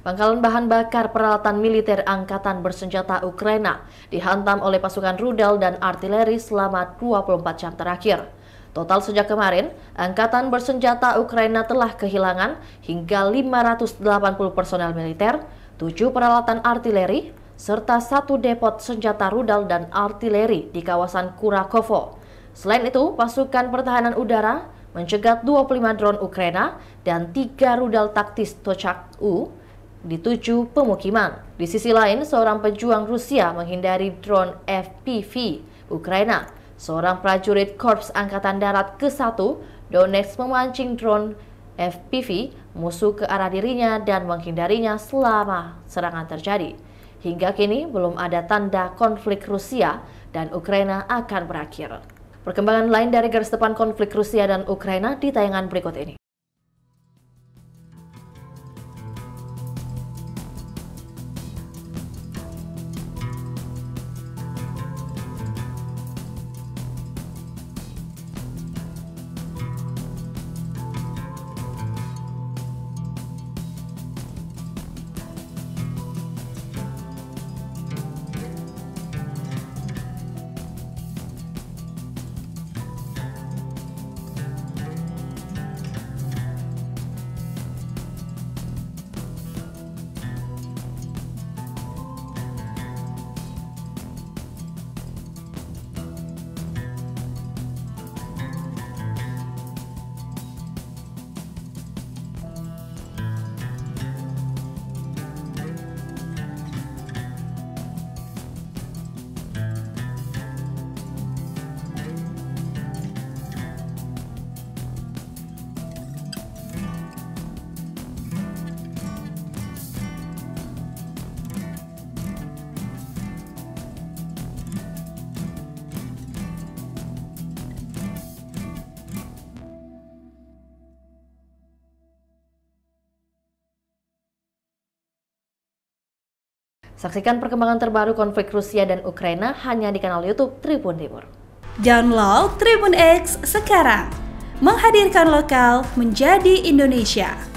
Pangkalan bahan bakar peralatan militer Angkatan Bersenjata Ukraina dihantam oleh pasukan rudal dan artileri selama 24 jam terakhir. Total sejak kemarin, Angkatan Bersenjata Ukraina telah kehilangan hingga 580 personel militer, 7 peralatan artileri, serta 1 depot senjata rudal dan artileri di kawasan Kurakovo. Selain itu, pasukan pertahanan udara mencegat 25 drone Ukraina dan 3 rudal taktis Tochak-U di 7 pemukiman. Di sisi lain, seorang pejuang Rusia menghindari drone FPV Ukraina. Seorang prajurit Korps Angkatan Darat ke-1 Donetsk memancing drone FPV musuh ke arah dirinya dan menghindarinya selama serangan terjadi. Hingga kini belum ada tanda konflik Rusia dan Ukraina akan berakhir. Perkembangan lain dari garis depan konflik Rusia dan Ukraina di tayangan berikut ini. Saksikan perkembangan terbaru konflik Rusia dan Ukraina hanya di kanal YouTube Tribun Timur. Download Tribun X sekarang, menghadirkan lokal menjadi Indonesia.